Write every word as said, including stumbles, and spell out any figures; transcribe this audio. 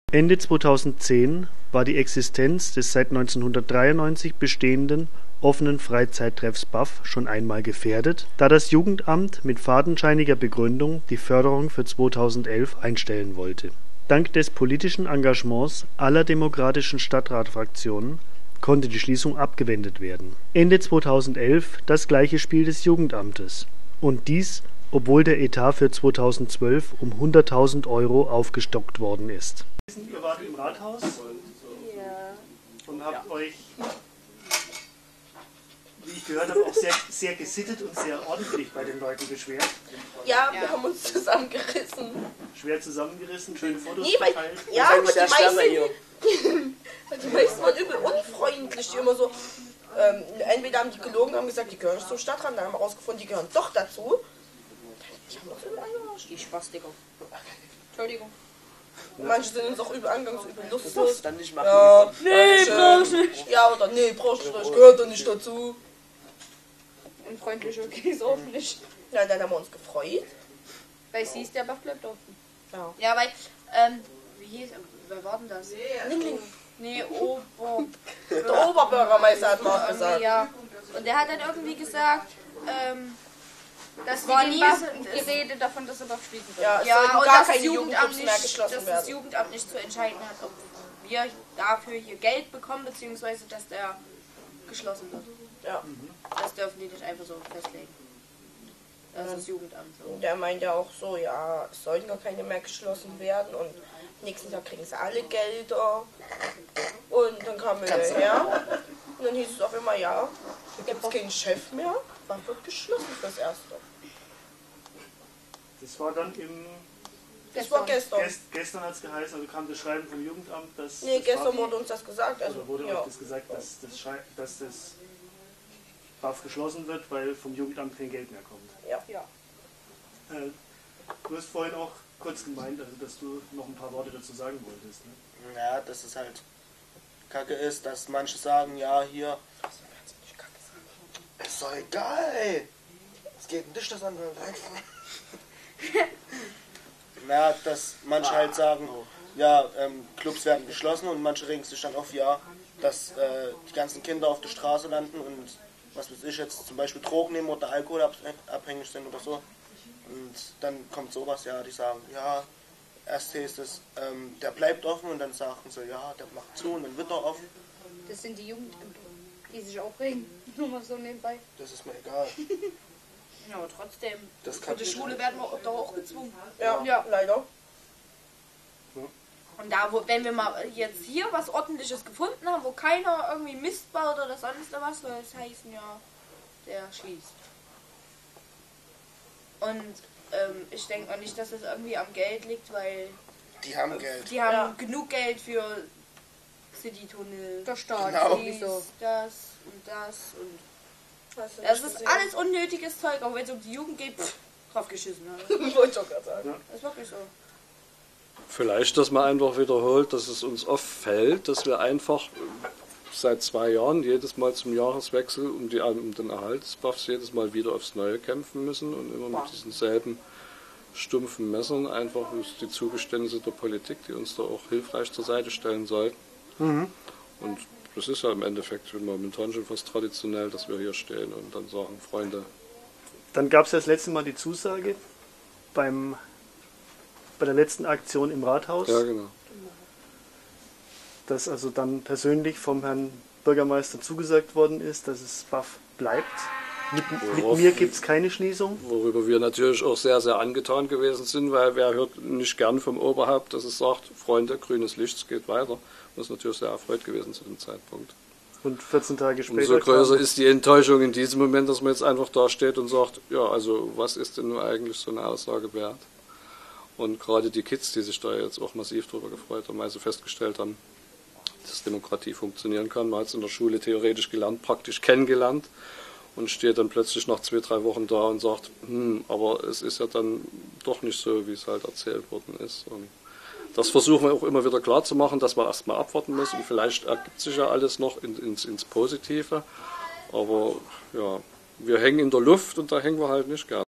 Ende zweitausendzehn war die Existenz des seit neunzehnhundertdreiundneunzig bestehenden offenen Freizeittreffs B A F schon einmal gefährdet, da das Jugendamt mit fadenscheiniger Begründung die Förderung für zweitausendelf einstellen wollte. Dank des politischen Engagements aller demokratischen Stadtratfraktionen konnte die Schließung abgewendet werden. Ende zweitausendelf das gleiche Spiel des Jugendamtes, und dies, obwohl der Etat für zweitausendzwölf um hunderttausend Euro aufgestockt worden ist. Ihr wart im Rathaus und habt euch, wie ich gehört habe, auch sehr, sehr gesittet und sehr ordentlich bei den Leuten beschwert. Ja, wir ja. haben uns zusammengerissen. Schwer zusammengerissen, schöne Fotos nee, weil, geteilt. Ja, aber die meisten, die meisten waren übel unfreundlich, die immer so, ähm, entweder haben die gelogen, haben gesagt, die gehören nicht zum Stadtrat, dann haben wir rausgefunden, die gehören doch dazu. Die haben uns übel angearscht. Die Spastiker. Entschuldigung. Ja. Manche sind uns auch übel angegangen, so übel lustig. Du darfst dann nicht machen. Ja, nee, brauchst nicht. Ja, oder nee, brauchst du nicht, gehört doch nicht dazu. Unfreundlich, okay, ist auch nicht. Ja, dann haben wir uns gefreut. Weil sie ist der B A F bleibt offen. Ja. Ja, weil, ähm, wie hieß, wer war denn das? Ningling. Nee, Ober... Der Oberbürgermeister hat mal gesagt. Ja, und der hat dann irgendwie gesagt, ähm, das war nie die Rede davon, dass er B A F schließen wird. Ja, es ja und und gar das keine Jugendamt Jugendclubs mehr nicht, geschlossen dass werden. das Jugendamt nicht zu entscheiden hat, ob wir dafür hier Geld bekommen, beziehungsweise dass der geschlossen wird. Ja. Das dürfen die nicht einfach so festlegen. Das ist das Jugendamt so. Der meint ja auch so, ja, es sollten gar keine mehr geschlossen werden und nächsten Tag kriegen sie alle Gelder. Und dann kamen wir her und dann hieß es auch immer, ja, da gibt es keinen Chef mehr, man wird geschlossen fürs Erste. Das war dann im... Das war gestern. Gest, gestern hat es geheißen, also kam das Schreiben vom Jugendamt, dass... Nee, das gestern wurde uns das gesagt. Also, oder wurde ja. euch das gesagt, dass das, Schrei dass das B A F geschlossen wird, weil vom Jugendamt kein Geld mehr kommt. Ja. ja. Äh, du hast vorhin auch kurz gemeint, also dass du noch ein paar Worte dazu sagen wolltest. Ne? Ja, dass es halt kacke ist, dass manche sagen, ja, hier, ist doch egal, ey. Was geht denn dich das an? Ja, dass manche halt sagen, ja, ähm, Clubs werden geschlossen und manche regen sich dann auf, ja, dass äh, die ganzen Kinder auf der Straße landen und was weiß ich jetzt, zum Beispiel Drogen nehmen oder alkoholabhängig sind oder so. Und dann kommt sowas, ja, die sagen, ja, erst heißt es, ähm, der bleibt offen und dann sagen sie, ja, der macht zu und dann wird er offen. Das sind die Jugendämter, die sich aufregen, nur mal so nebenbei. Das ist mir egal. Ja, aber trotzdem, das für die Schule werden wir doch auch gezwungen. Ja, ja. leider. Und da, wo, wenn wir mal jetzt hier was Ordentliches gefunden haben, wo keiner irgendwie Mist baut oder sonst was, soll es heißen, ja, der schließt. Und ähm, ich denke mal nicht, dass es irgendwie am Geld liegt, weil... Die haben äh, Geld. Die haben ja. genug Geld für City-Tunnel, der Staat, genau. dies, das und das und... Das ist gesehen. Alles unnötiges Zeug, auch wenn es um die Jugend geht, pff, drauf geschissen. Wollte ich auch gerade sagen. Ja. Das ist wirklich so. Vielleicht, dass man einfach wiederholt, dass es uns auffällt, dass wir einfach seit zwei Jahren jedes Mal zum Jahreswechsel um, die, um den Erhalt des B A Fs jedes Mal wieder aufs Neue kämpfen müssen und immer mit diesen selben stumpfen Messern einfach die Zugeständnisse der Politik, die uns da auch hilfreich zur Seite stellen sollten. Mhm. Und das ist ja im Endeffekt momentan schon fast traditionell, dass wir hier stehen und dann sagen, Freunde. Dann gab es ja das letzte Mal die Zusage beim, bei der letzten Aktion im Rathaus. Ja, genau. Dass also dann persönlich vom Herrn Bürgermeister zugesagt worden ist, dass es B A F bleibt. Mit, mit mir gibt es keine Schließung. Worüber wir natürlich auch sehr, sehr angetan gewesen sind, weil wer hört nicht gern vom Oberhaupt, dass es sagt, Freunde, grünes Licht, es geht weiter. Das ist natürlich sehr erfreut gewesen zu dem Zeitpunkt. Und vierzehn Tage später... Umso größer ist die Enttäuschung in diesem Moment, dass man jetzt einfach da steht und sagt, ja, also was ist denn nun eigentlich so eine Aussage wert? Und gerade die Kids, die sich da jetzt auch massiv drüber gefreut haben, also festgestellt haben, dass Demokratie funktionieren kann. Man hat es in der Schule theoretisch gelernt, praktisch kennengelernt und steht dann plötzlich nach zwei, drei Wochen da und sagt, hm, aber es ist ja dann doch nicht so, wie es halt erzählt worden ist. Und das versuchen wir auch immer wieder klar zu machen, dass wir erstmal abwarten müssen. Vielleicht ergibt sich ja alles noch in, ins, ins Positive, aber ja, wir hängen in der Luft und da hängen wir halt nicht gern.